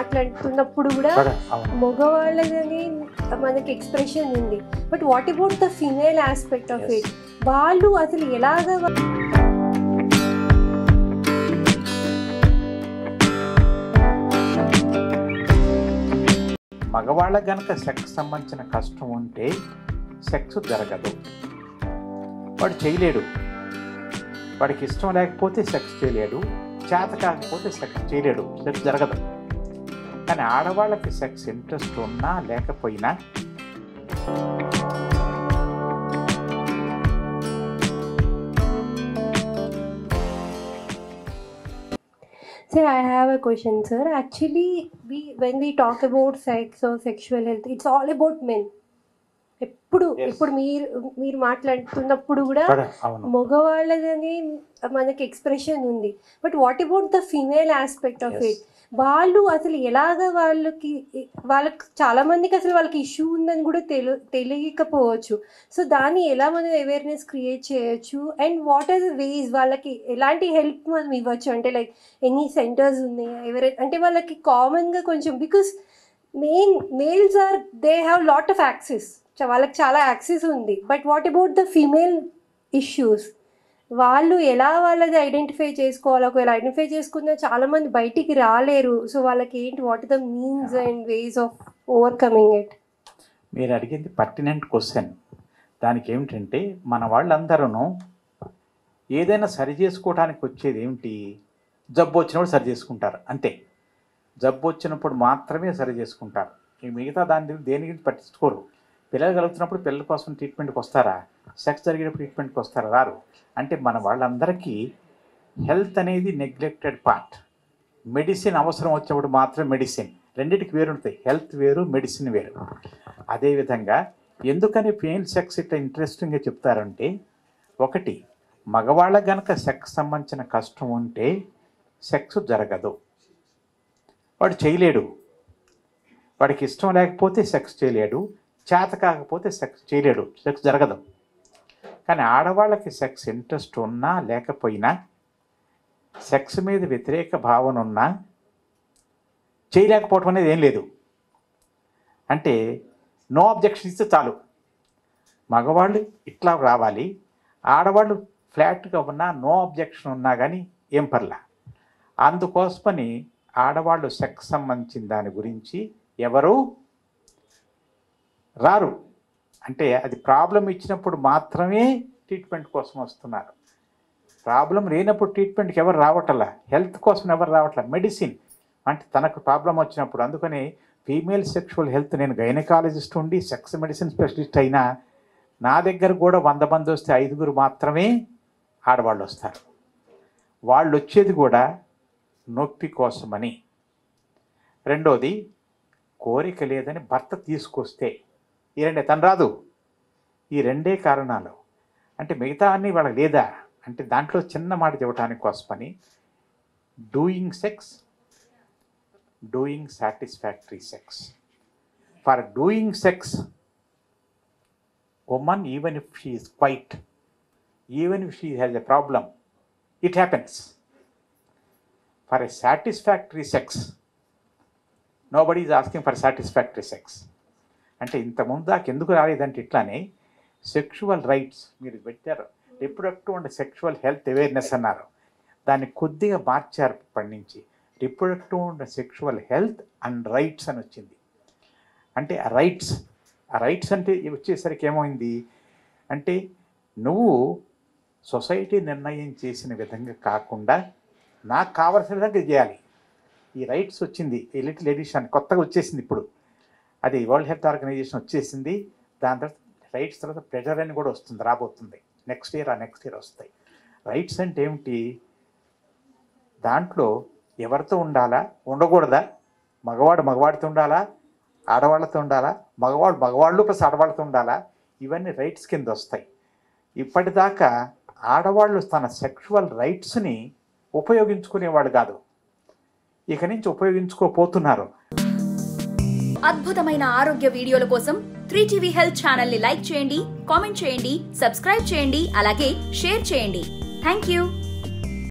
మాట్లాడుతున్నప్పుడు కూడా మగవాళ్ళని మనకి ఎక్స్ప్రెషన్ ఉంది. But what about the female aspect of it? వాళ్ళు అసలు ఎలాగ మగవాళ్ళ గనక సెక్స్ సంబంధించిన కష్టం ఉంటే సెక్స్ జరగదు. వాడు చేయలేడు, వాడికి ఇష్టం లేకపోతే సెక్స్ చేయలేడు, చేత కాకపోతే సెక్స్ చేయలేడు, సెక్స్ జరగదు. కానీ ఆడవాళ్ళకి సెక్స్ ఇంట్రెస్ట్ ఉన్నా లేకపోయినా Sir, I have a question, sir. Actually, when we talk about sex or sexual health, it's all about men. ఇప్పుడు మీరు మాట్లాడుతున్నప్పుడు కూడా మగవాళ్ళని మనకి ఎక్స్ప్రెషన్ ఉంది. But what about the female aspect of it? వాళ్ళు అసలు ఎలాగ వాళ్ళకి చాలా మందికి అసలు వాళ్ళకి ఇష్యూ ఉందని కూడా తెలియకపోవచ్చు. సో దాన్ని ఎలా మనం అవేర్నెస్ క్రియేట్ చేయొచ్చు? And what are the ways వాళ్ళకి ఎలాంటి హెల్ప్ మనం ఇవ్వచ్చు? అంటే లైక్ ఎనీ సెంటర్స్ ఉన్నాయా? అంటే వాళ్ళకి కామన్గా కొంచెం because males are they have lot of access, వాళ్ళకి చాలా యాక్సెస్ ఉంది. But what about the female issues? వాళ్ళు ఎలా వాళ్ళది ఐడెంటిఫై చేసుకోవాలి? ఒకవేళ ఐడెంటిఫై చేసుకున్న చాలామంది బయటికి రాలేరు. సో వాళ్ళకి ఏంటి, what are the means and ways of overcoming it? మీరు అడిగింది పర్టినెంట్ క్వశ్చన్. దానికి ఏమిటంటే మన వాళ్ళందరూ ఏదైనా సరి చేసుకోవడానికి వచ్చేది ఏమిటి? జబ్బు వచ్చినప్పుడు సరి చేసుకుంటారు అంతే. జబ్బు వచ్చినప్పుడు మాత్రమే సరి చేసుకుంటారు. ఈ మిగతా దేనికి పట్టించుకోరు. పిల్లలు కలుగుతున్నప్పుడు పిల్లల కోసం ట్రీట్మెంట్కి వస్తారా? సెక్స్ జరిగేటప్పుడు ట్రీట్మెంట్కి వస్తారా? రారు. అంటే మన వాళ్ళందరికీ హెల్త్ అనేది నెగ్లెక్టెడ్ పార్ట్. మెడిసిన్ అవసరం వచ్చినప్పుడు మాత్రమే మెడిసిన్. రెండింటికి వేరు ఉంటాయి, హెల్త్ వేరు, మెడిసిన్ వేరు. అదేవిధంగా ఎందుకని ఫీమేల్ సెక్స్ ఇట్లా ఇంట్రెస్టింగ్గా చెప్తారంటే, ఒకటి, మగవాళ్ళ గనక సెక్స్ సంబంధించిన కష్టం ఉంటే సెక్స్ జరగదు. వాడు చేయలేడు, వాడికి ఇష్టం లేకపోతే సెక్స్ చేయలేడు, చేత కాకపోతే సెక్స్ చేయలేడు, సెక్స్ జరగదు. కానీ ఆడవాళ్ళకి సెక్స్ ఇంట్రెస్ట్ ఉన్నా లేకపోయినా, సెక్స్ మీద వ్యతిరేక భావన ఉన్నా చేయలేకపోవటం అనేది ఏం లేదు. అంటే నో అబ్జెక్షన్ ఇస్తే చాలు. మగవాళ్ళు ఇట్లా రావాలి, ఆడవాళ్ళు ఫ్లాట్గా ఉన్నా నో అబ్జెక్షన్ ఉన్నా కానీ ఏం పర్లా. అందుకోసమని ఆడవాళ్ళు సెక్స్ సంబంధించిన దాని గురించి ఎవరు రారు. అంటే అది ప్రాబ్లం ఇచ్చినప్పుడు మాత్రమే ట్రీట్మెంట్ కోసం వస్తున్నారు. ప్రాబ్లం లేనప్పుడు ట్రీట్మెంట్కి ఎవరు రావట్లా, హెల్త్ కోసం ఎవరు రావట్లా. మెడిసిన్ అంటే తనకు ప్రాబ్లం వచ్చినప్పుడు. అందుకని ఫీమేల్ సెక్షువల్ హెల్త్, నేను గైనకాలజిస్ట్ ఉండి సెక్స్ మెడిసిన్ స్పెషలిస్ట్ అయినా నా దగ్గర కూడా 100 మంది వస్తే 5 మాత్రమే ఆడవాళ్ళు వస్తారు. వాళ్ళు వచ్చేది కూడా నొప్పి కోసమని. రెండోది, కోరిక లేదని భర్త తీసుకొస్తే. ఈ రెండే, తను రాదు. ఈ రెండే కారణాలు. అంటే మిగతా అన్నీ వాళ్ళకి లేదా అంటే దాంట్లో చిన్న మాట చెప్పడానికి కోసమని doing sex, doing satisfactory sex. For doing sex woman, even if she is quiet, even if she has a problem, it happens. For a satisfactory sex, nobody is asking for satisfactory sex. అంటే ఇంతకుముందు దాకా ఎందుకు రాలేదంటే ఇట్లానే sexual rights మీరు పెట్టారు, reproductive and sexual health awareness అన్నారు. దాన్ని కొద్దిగా మార్చారు ఇప్పటి నుంచి. Reproductive and sexual health and rights అని వచ్చింది. అంటే ఆ రైట్స్ అంటే వచ్చేసరికి ఏమైంది అంటే, నువ్వు సొసైటీ నిర్ణయం చేసిన విధంగా కాకుండా నాకు కావాల్సిన విధంగా చేయాలి. ఈ రైట్స్ వచ్చింది, ఈ లిటిల్ ఎడిషన్ కొత్తగా వచ్చేసింది ఇప్పుడు. అది వరల్డ్ హెల్త్ ఆర్గనైజేషన్ వచ్చేసింది. దాని తర్వాత రైట్స్ తర్వాత ప్రెజర్ అని కూడా వస్తుంది, రాబోతుంది నెక్స్ట్ ఇయర్ వస్తాయి. రైట్స్ అంటే ఏమిటి? దాంట్లో ఎవరితో ఉండాలా, ఉండకూడదా, మగవాడితో ఉండాలా, ఆడవాళ్ళతో ఉండాలా, మగవాళ్ళు ప్లస్ ఆడవాళ్ళతో ఉండాలా, ఇవన్నీ రైట్స్ కింద వస్తాయి. ఇప్పటిదాకా ఆడవాళ్ళు తన సెక్షువల్ రైట్స్ని ఉపయోగించుకునేవాళ్ళు కాదు, ఇక నుంచి ఉపయోగించుకోపోతున్నారు. అద్భుతమైన ఆరోగ్య వీడియోల కోసం 3TV హెల్త్ ఛానల్ ని లైక్ చేయండి, కామెంట్ చేయండి, సబ్స్క్రైబ్ చేయండి, అలాగే షేర్ చేయండి. థాంక్యూ.